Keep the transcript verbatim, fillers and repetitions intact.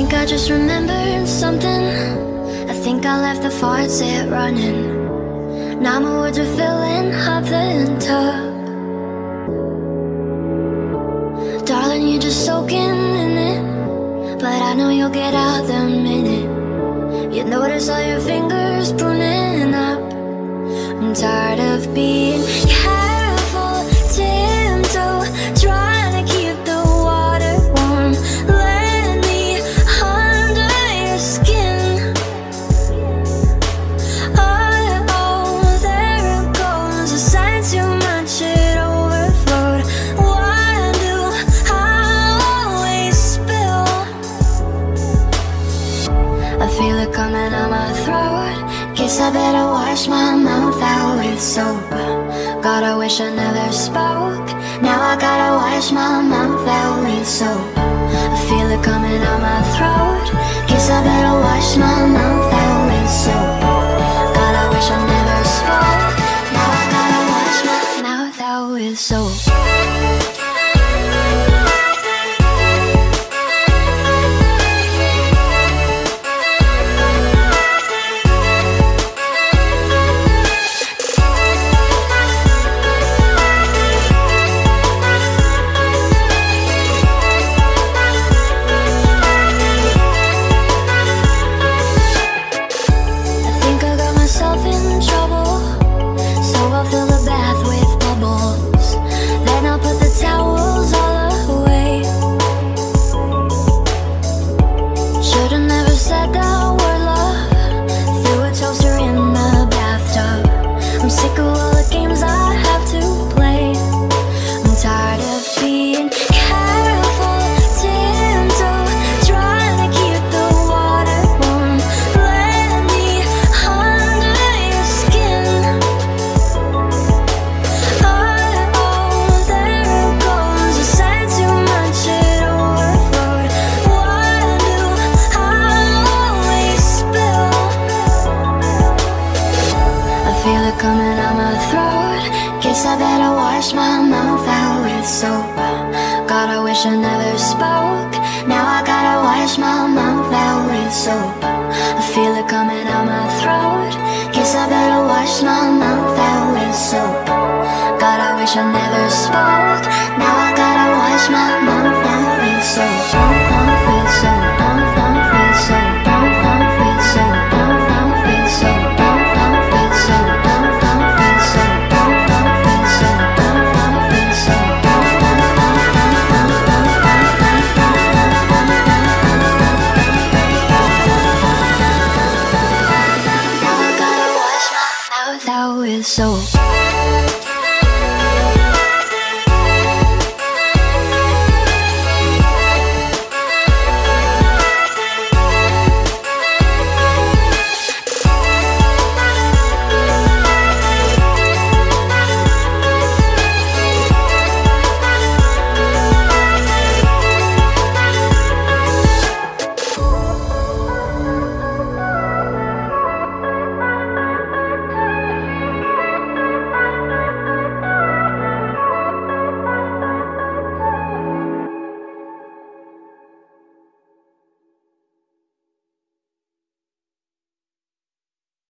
think I just remembered something. I think I left the faucet running. Now my words are filling up the tub. Darling, you're just soaking in it, but I know you'll get out the minute you notice all your fingers pruning up. I'm tired of being careful, tiptoe, trying to keep the water warm. Let me under your skin. Oh, oh, there it goes, a sign too much, it overflowed. Why do I always spill? I feel it coming out my throat. Guess I better wash my mouth out with soap. God, I wish I never spoke. Now I gotta wash my mouth out with soap. I feel it coming out my throat. Guess I better wash my mouth out with soap. God, I wish I never spoke. Now I gotta wash my mouth out with soap. I'm sick of all the games I have to play. I'm tired of being careful, tiptoe, trying to keep the water warm. Let me under your skin. Oh, oh, there it goes, a sign too much, it overflowed. Why do I always spill? I feel it coming out my throat. Guess I better wash my mouth out with soap. God, I wish I never spoke. Now I gotta wash my mouth out with soap. I feel it coming out my throat. Guess I better wash my mouth out with soap. God, I wish I never spoke. Now I gotta wash my mouth out with soap. Mouth with soap. Mouth with soap. Mouth with soap. Mouth with soap. Mouth with soap. Out with soap.